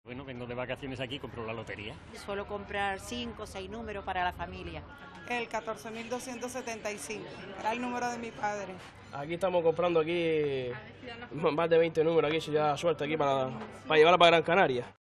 Bueno, vengo de vacaciones aquí, compro la lotería. Suelo comprar 5 o 6 números para la familia. El 14.275, era el número de mi padre. Aquí estamos comprando aquí más de 20 números, aquí si ya suelta aquí para llevarla para Gran Canaria.